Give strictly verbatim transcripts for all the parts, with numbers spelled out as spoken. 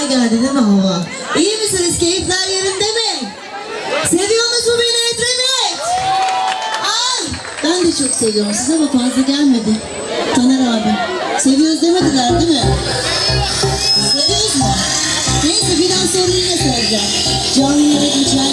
geldi değil mi hava? İyi misiniz? Keyifler yerinde mi? Seviyorsunuz mu beni Edremit? Ay! Ben de çok seviyorum size ama fazla gelmedi. Taner abi. Seviyoruz demediler değil mi? Seviyoruz mu? Neyse bir daha sonra yine soracağım. Canlı yere geçer.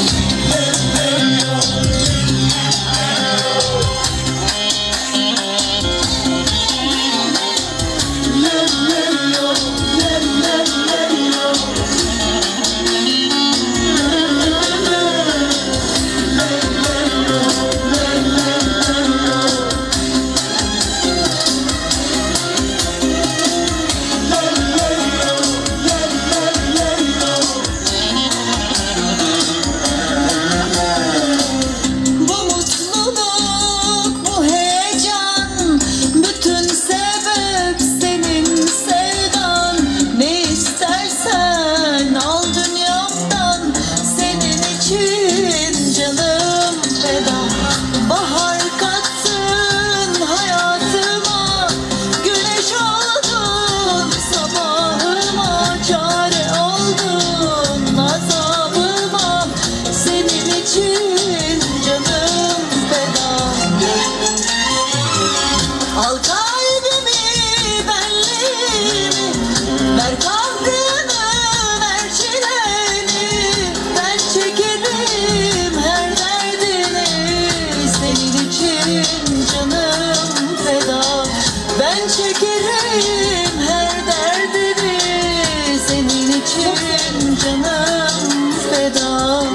Al kalbimi, benliğimi, ver kahrını, ver çileni. Ben çekerim her derdini, senin için canım feda. Ben çekerim her derdini, senin için canım feda.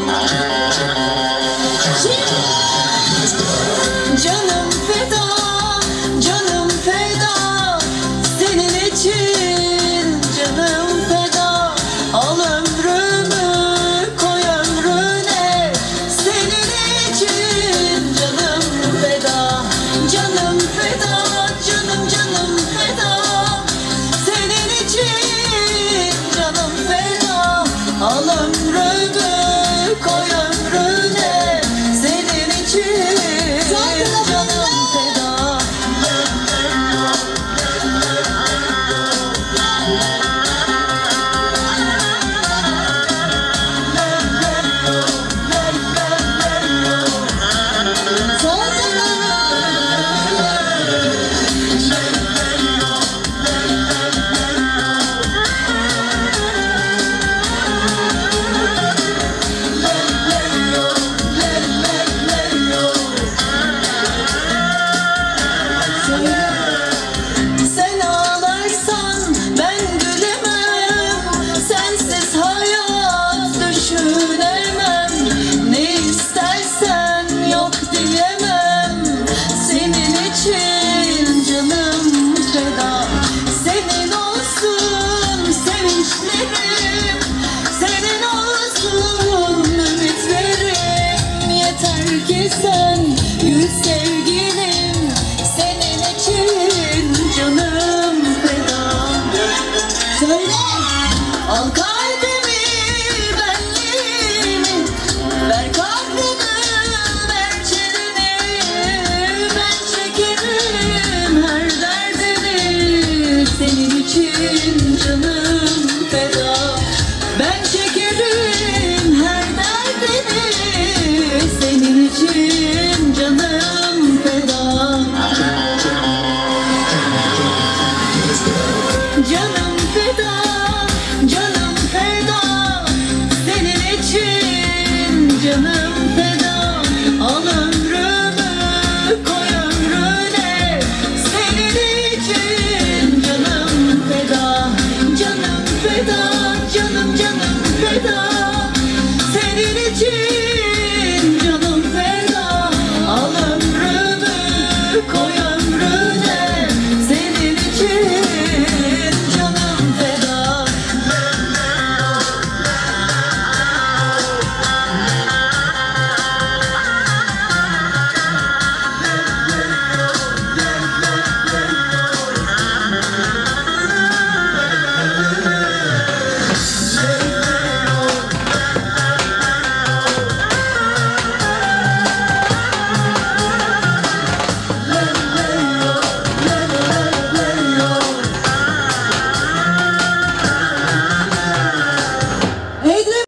Canım feda. Canım feda, senin için canım feda. Al ömrümü, koy ömrüne, senin için canım feda. Canım feda, canım canım feda, senin için canım feda. Al ömrümü, koy ömrüne, senin için canım feda. Sen ağlarsan ben gülemem, sensiz hayat düşünemem. Ne istersen yok diyemem, senin için canım feda. Senin olsun sevinçlerim, senin olsun ümitlerim. Yeter ki sen gül sevgi.